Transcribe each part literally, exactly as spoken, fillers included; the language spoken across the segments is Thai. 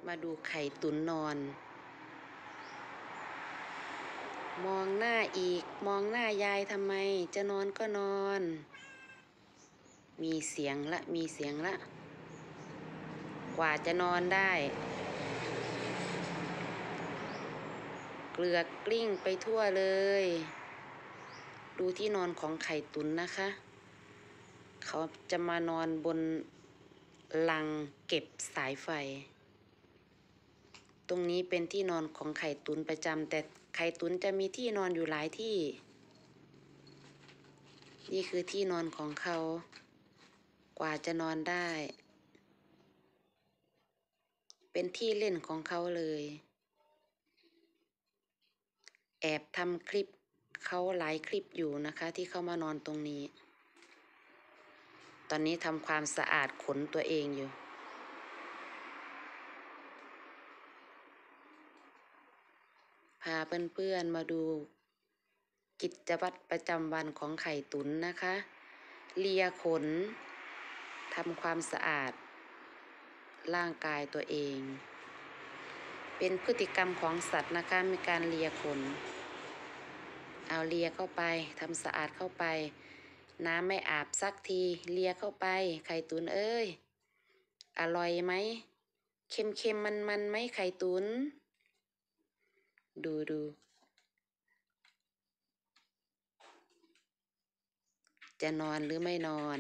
มาดูไข่ตุ๋นนอน มองหน้าอีกมองหน้ายายทำไมจะนอนก็นอน มีเสียงละมีเสียงละกว่าจะนอนได้เกลือกกลิ้งไปทั่วเลยดูที่นอนของไข่ตุ๋นนะคะ เขาจะมานอนบนลังเก็บสายไฟตรงนี้เป็นที่นอนของไข่ตุ๋นประจำแต่ไข่ตุ๋นจะมีที่นอนอยู่หลายที่นี่คือที่นอนของเขากว่าจะนอนได้เป็นที่เล่นของเขาเลยแอบทำคลิปเขาหลายคลิปอยู่นะคะที่เขามานอนตรงนี้ตอนนี้ทำความสะอาดขนตัวเองอยู่พาเพื่อนๆมาดูกิจวัตรประจำวันของไข่ตุ๋นนะคะเลียขนทำความสะอาดร่างกายตัวเองเป็นพฤติกรรมของสัตว์นะคะมีการเลียขนเอาเลียเข้าไปทำสะอาดเข้าไปน้ำไม่อาบสักทีเลียเข้าไปไข่ตุ๋นเอ้ยอร่อยไหมเค็มเค็มมันมันไหมไข่ตุ๋นดูดูจะนอนหรือไม่นอน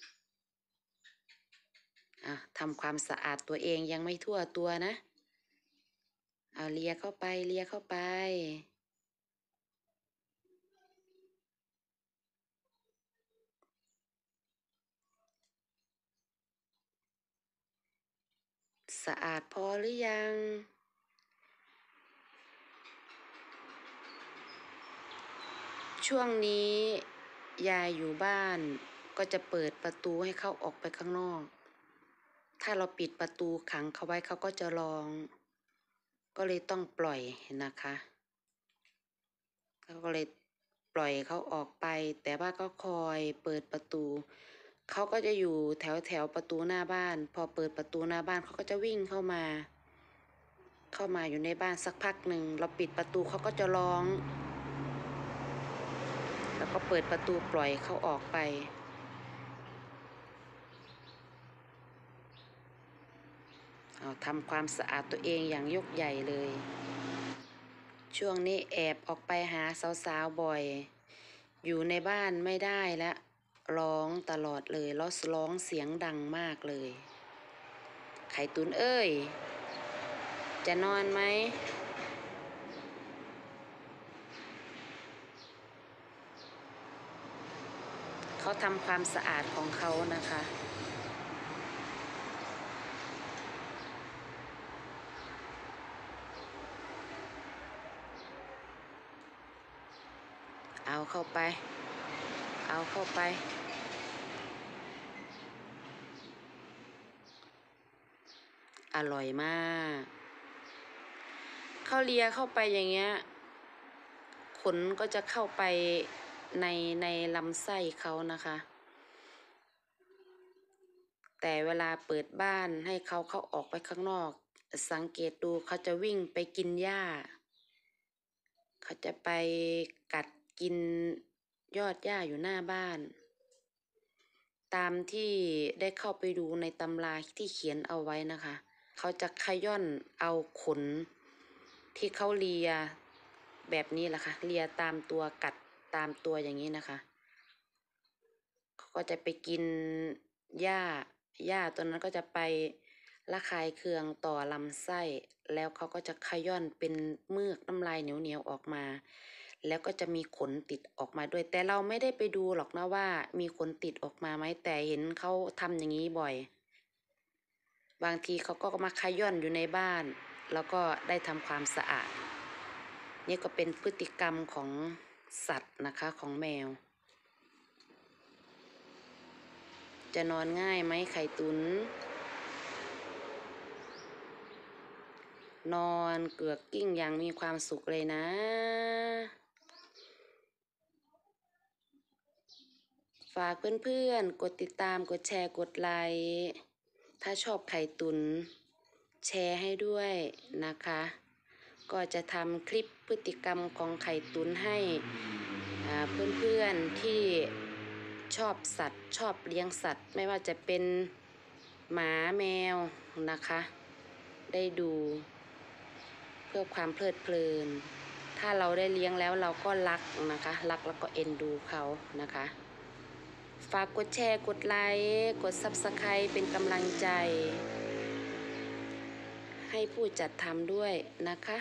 อ่ะทำความสะอาดตัวเองยังไม่ทั่วตัวนะเอาเลียเข้าไปเลียเข้าไปสะอาดพอหรือยังช่วงนี้ยายอยู่บ้านก็จะเปิดประตูให้เขาออกไปข้างนอกถ้าเราปิดประตูขังเขาไว้เขาก็จะร้องก็เลยต้องปล่อยนะคะเขาก็เลยปล่อยเขาออกไปแต่ว่าก็คอยเปิดประตูเขาก็จะอยู่แถวแถวประตูหน้าบ้านพอเปิดประตูหน้าบ้านเขาก็จะวิ่งเข้ามาเข้ามาอยู่ในบ้านสักพักหนึ่งเราปิดประตูเขาก็จะร้องแล้วก็เปิดประตูปล่อยเขาออกไปเอาทำความสะอาดตัวเองอย่างยกใหญ่เลยช่วงนี้แอบออกไปหาสาวๆบ่อยอยู่ในบ้านไม่ได้แล้วร้องตลอดเลยแล้วร้องเสียงดังมากเลยไข่ตุ๋นเอ้ยจะนอนไหมเขาทำความสะอาดของเขานะคะเอาเข้าไปเอาเข้าไปอร่อยมากเข้าเลียเข้าไปอย่างเงี้ยขนก็จะเข้าไปในในลำไส้เขานะคะแต่เวลาเปิดบ้านให้เขาเขาออกไปข้างนอกสังเกตดูเขาจะวิ่งไปกินหญ้าเขาจะไปกัดกินยอดหญ้าอยู่หน้าบ้านตามที่ได้เข้าไปดูในตำราที่เขียนเอาไว้นะคะเขาจะขย่อนเอาขนที่เขาเลียแบบนี้แหละค่ะเลียตามตัวกัดตามตัวอย่างนี้นะคะเขาก็จะไปกินหญ้าหญ้าตัวนั้นก็จะไประคายเคืองต่อลำไส้แล้วเขาก็จะขย่อนเป็นเมือกน้ำลายเหนียวๆออกมาแล้วก็จะมีขนติดออกมาด้วยแต่เราไม่ได้ไปดูหรอกนะว่ามีขนติดออกมาไหมแต่เห็นเขาทำอย่างนี้บ่อยบางทีเขาก็มาขย่อนอยู่ในบ้านแล้วก็ได้ทำความสะอาดนี่ก็เป็นพฤติกรรมของสัตว์นะคะของแมวจะนอนง่ายไหมไข่ตุ๋นนอนเกือกกิ้งอย่างมีความสุขเลยนะฝากเพื่อนๆกดติดตามกดแชร์กดไลค์ถ้าชอบไข่ตุ๋นแชร์ให้ด้วยนะคะ ก็จะทำคลิปพฤติกรรมของไข่ตุ๋นให้อ่าเพื่อนๆที่ชอบสัตว์ชอบเลี้ยงสัตว์ ไม่ว่าจะเป็นหมาแมวนะคะ ได้ดูเพื่อความเพลิดเพลิน ถ้าเราได้เลี้ยงแล้วเราก็รักนะคะรักแล้วก็เอ็นดูเขานะคะ ฝากกดแชร์กดไลค์กด ซับสไครบ์ เป็นกำลังใจ ให้ผู้จัดทำด้วยนะคะ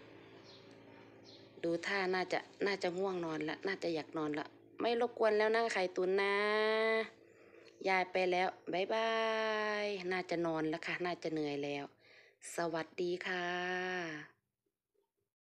ดูท่าน่าจะน่าจะง่วงนอนแล้วน่าจะอยากนอนแล้วไม่รบกวนแล้วนะไข่ตุ๋นนะยายไปแล้วบ๊ายบายน่าจะนอนแล้วค่ะน่าจะเหนื่อยแล้วสวัสดีค่ะ